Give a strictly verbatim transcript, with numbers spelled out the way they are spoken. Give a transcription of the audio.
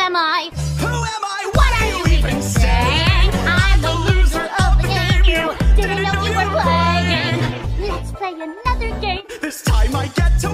am I? Who am I? What are you even saying? I'm the loser of the game. You didn't know you were playing. Let's play another game. This time I get to